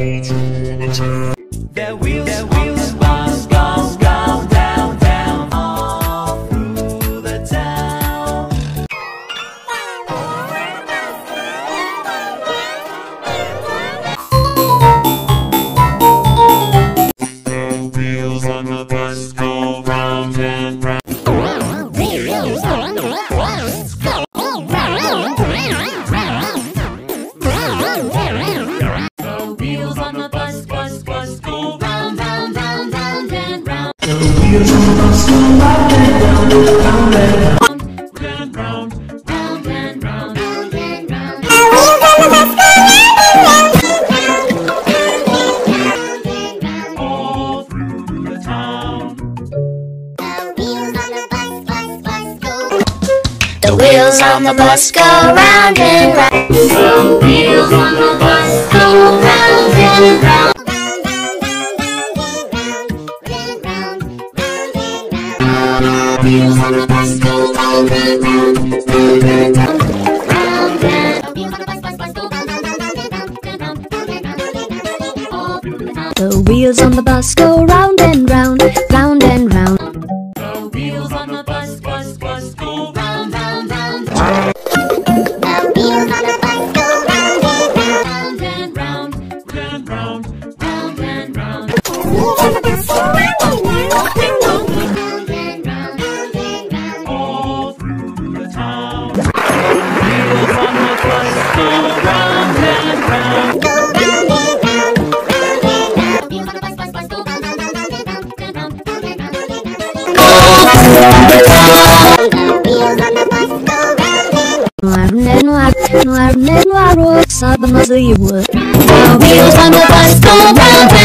Their wheels buzz, buzz, round, round, round, all through the town. The wheels on the bus go round and round. Wheels on the bus go round, the wheels on the bus go round, round, round, round and round. The wheels on the bus go round and round, round and round, round and round, round and round. The wheels on the bus go round and round, all through the town. The wheels on the bus go round and round. The wheels on the bus go round and round. The wheels on the bus go round and round, round and round, round and. The wheels on the bus go round and round, round and round. The wheels on the bus go round, round, round, round. The wheels on the bus go round and round, round and round, round and round. The wheels on the bus go round and round, round and round, round and round, all through the town. The wheels on the bus go round and round, go round and round, round and round. The wheels on the bus go round and round, round and round, round and round, the wheels on the bus go round and round.